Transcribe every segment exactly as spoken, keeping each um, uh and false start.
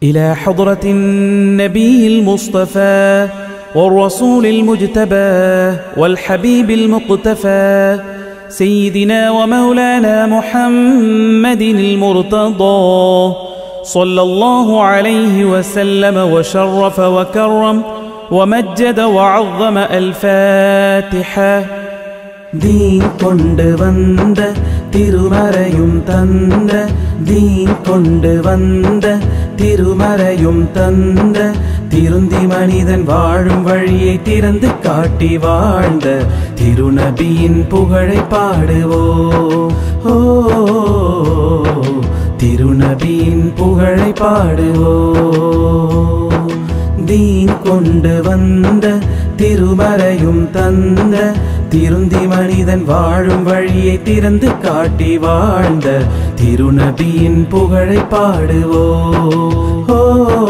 إلى حضرة النبي المصطفى والرسول المجتبى والحبيب المقتفى سيدنا ومولانا محمد المرتضى صلى الله عليه وسلم وشرف وكرم ومجد وعظم. الفاتحة. دين கொண்டு வந்த திருமறையும் தந்த தீன் கொண்டு வந்த திருமறையும் தந்த திருந்தி மனிதன் வாழும் வழியை திறந்து காட்டி வாழ்ந்த திருநபியின் புகழை பாடுவோம். ஓ திருநபியின் புகழை பாடுவோம். தீன் கொண்டு வந்த திருமறையும் தந்த திருந்தி மனிதன் வாழும் வழியை திறந்து காட்டி வாழ்ந்த திருநபியின் புகழை பாடுவோம். ஓ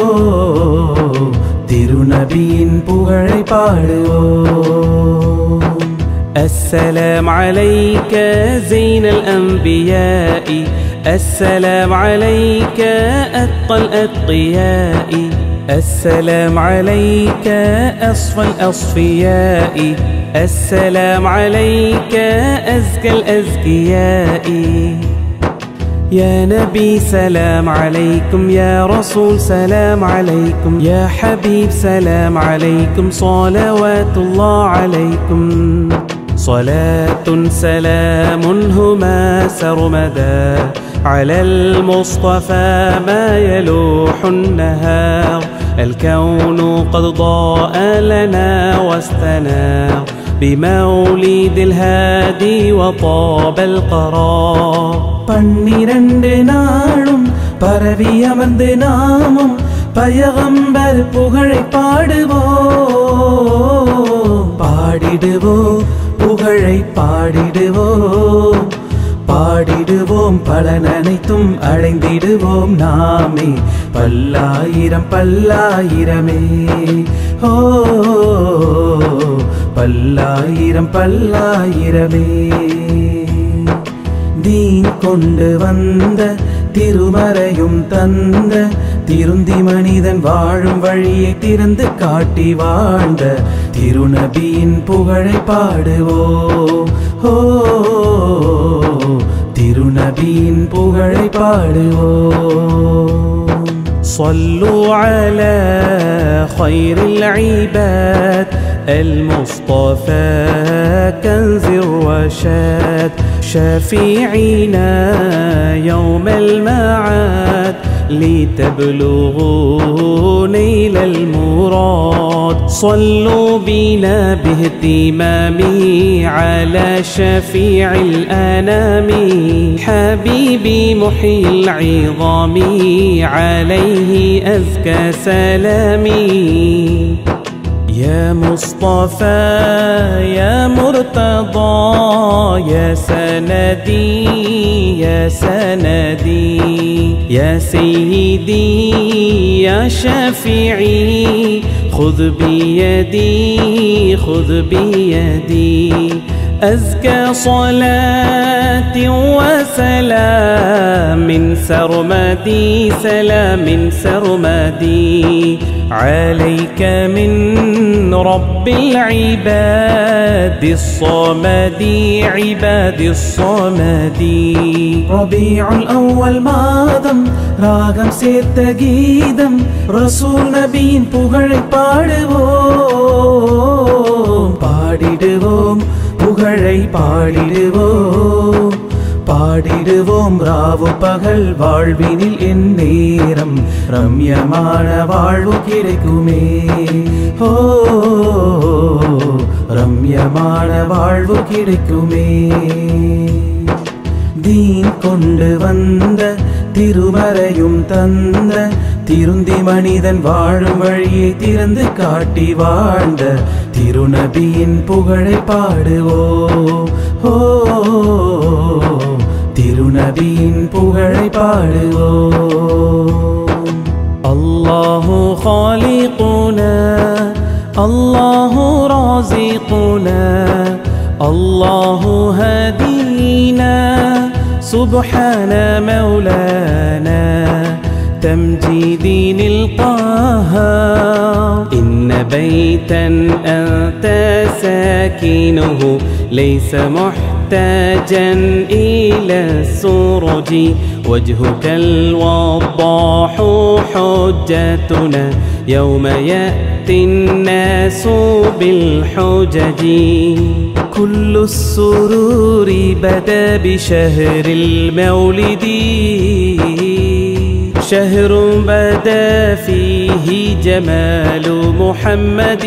திருநபியின் புகழை பாடுவோம். السلام عليك زين الأنبياء السلام عليك أتقى الأتقياء السلام عليك أصفى الأصفياء السلام عليك أزكى الأزكياء. يا نبي سلام عليكم يا رسول سلام عليكم يا حبيب سلام عليكم صلوات الله عليكم. صلاة سلام هما سرمدا على المصطفى ما يلوح النهار الكون قد ضاء لنا واستنار بمولد الهادي وطاب القرار. பன்னிரண்டு நாளும் பரவி அமர்ந்து நாமும் பயகம்பர் புகழை பாடுவோம். பாடிடுவோம் புகழை பாடிடுவோம். பாடிடுவோம் பலன் அனைத்தும் அடைந்திடுவோம் நாமே பல்லாயிரம் பல்லாயிரமே. ஓ பல்லாயிரம் பல்லாயிரமே. தீன் கொண்டு வந்த திருமறையும் தந்த திருந்தி மனிதன் வாழும் வழியை திறந்து காட்டி வாழ்ந்த திருநபியின் புகழை பாடுவோம். ஓ திருநபியின் புகழை பாடுவோம். صلوا على خير العباد المصطفى كنز الرشاد شفيعنا يوم المعاد لتبلغوا نيل المراد. صلوا بنا باهتمام على شفيع الأنام حبيبي محيي العظام عليه أزكى سلامي. يا مصطفى يا مرتضى يا سندي يا سندي يا سيدي يا شفيعي خذ بيدي خذ بيدي. أزكى صلاة وسلام من سرمدي سلام سرمدي عليك من رب العباد الصمد عباد الصمد. ربيع الأول மாதம் ராகம் சேர்த்த கீதம் ரசூல் நபியின் புகழை பாடுவோம். பாடிடுவோம் புகழை பாடிடுவோம். பாடிடுவோம் ராவு பகல் வாழ்வினில் என் நேரம் ரம்யமான வாழ்வு கிடைக்குமே. ஓ ரம்யமான வாழ்வு கிடைக்குமே. தீன் கொண்டு வந்த திருமறையும் தந்த திருந்தி மனிதன் வாழும் வழியை திறந்து காட்டி வாழ்ந்த திருநபியின் புகழை பாடுவோம். ஓ திருநபியின் புகழை பாடுவோம். அல்லாஹு خالقنا الله رازقنا الله هدينا سبحان مولانا تمجيد نلقاها إن بيتا أنت ساكنه ليس محتاجا إلى السرج وجهك الوضاح حجتنا يوم يأتي الناس بالحجج كل السرور بدا بشهر المولد شهر بدا فيه جمال محمد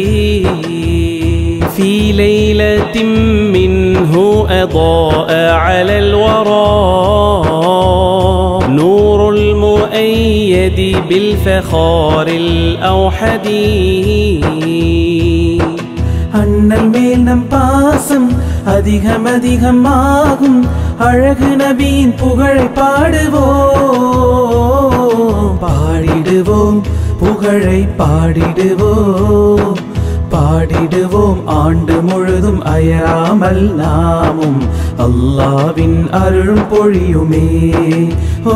في ليلة منه أضاء على الورى نور المؤيد بالفخار الأوحد அண்ணல் மேல் நம் பாசம் அதிகம் அதிகமாகும் அழகு நபியின் புகழை பாடுவோம் பாடிடுவோம் புகழை பாடிடுவோம் பாடிடுவோம் ஆண்டு முழுதும் அயராமல் நாமும் அல்லாஹ்வின் அருள் பொழியுமே ஓ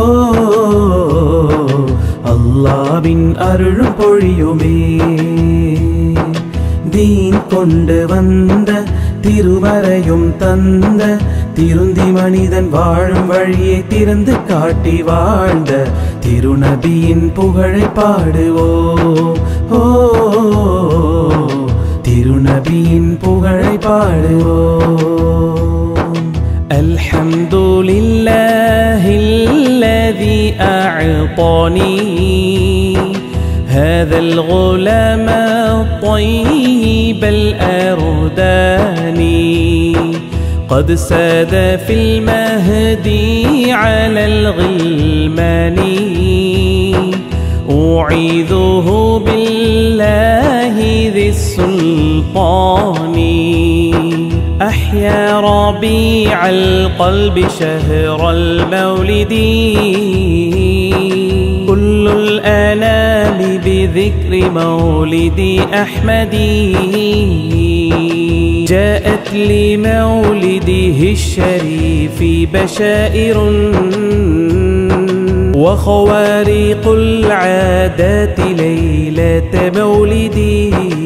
அல்லாஹ்வின் அருள் பொழியுமே தீன் கொண்டு வந்த திருமறையும் தந்த திருந்தி மனிதன் வாழும் வழியை திறந்து காட்டி வாழ்ந்த திருநபியின் புகழை பாடுவோம் ஓ திருநபியின் புகழை பாடுவோம் அல்ஹம்துலில்லாஹில்லதி அஅதானி هذا الغلام الطيب الأرداني قد ساد في المهدي على الغلمان أعيذه بالله ذي السلطان أحيا ربيع القلب شهر المولد كل الآلام بذكر مولد أحمد جاءت لمولده الشريف بشائر وخوارق العادات ليلة مولده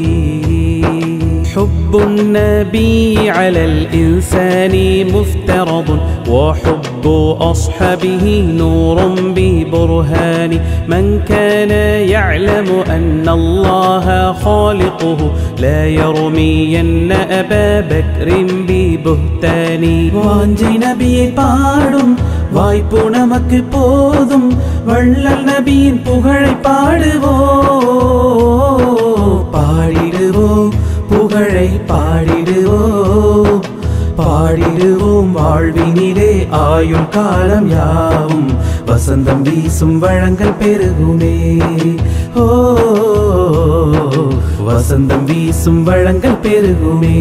حب النبي على الإنسان مفترض وحب أصحابه نور ببرهان من كان يعلم أن الله خالقه لا يرمين أبا بكر ببهتان வாஞ்சை நபியை பாடும் வாய்ப்பு நமக்கு போதும் வள்ளல் நபியின் புகழை பாடுவோம் பாடிடுவோம் புகழை பாடிடுவோம் பாடிடுவோம் வாழ்வினிலே ஆயுள் காலம் யாவும் வசந்தம் வீசும் வழங்கல் பெருகுமே ஓ வசந்தம் வீசும் வழங்கல் பெருகுமே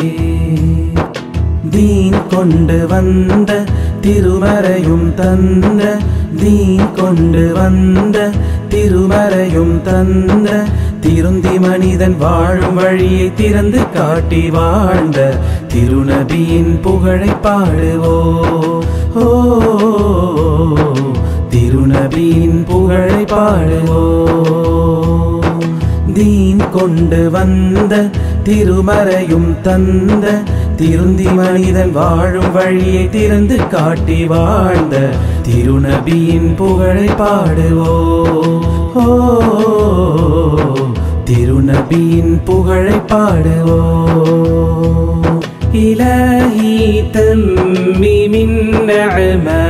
தீன் கொண்டு வந்த திருமறையும் தந்த தீன் கொண்டு வந்த திருமறையும் தந்த திருந்தி மனிதன் வாழும் வழியை திறந்து காட்டி வாழ்ந்த திருநபியின் புகழை பாடுவோம் ஓ திருநபியின் புகழை பாடுவோம் தீன் கொண்டு வந்த திருமறையும் தந்த திருந்தி மனிதன் வாழும் வழியை திறந்து காட்டி வாழ்ந்த திருநபியின் புகழை பாடுவோம் ஓ திருநபியின் புகழை பாடுவோம் إلهي تمم النعمة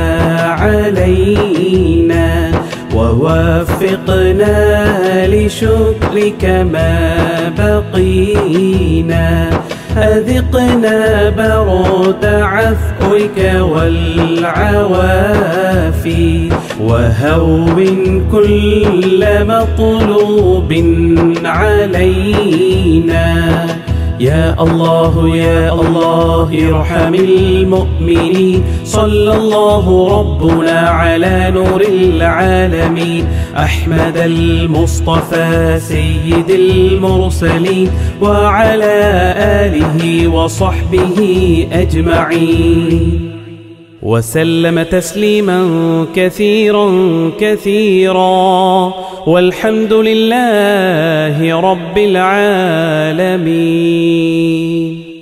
علينا ووفقنا لشكرك ما بقينا أذقنا برد عفوك والعوافي وهون كل مطلوب علينا يا الله يا الله ارحم المؤمنين صلى الله ربنا على نور العالمين أحمد المصطفى سيد المرسلين وعلى آله وصحبه أجمعين وسلم تسليما كثيرا كثيرا، والحمد لله رب العالمين.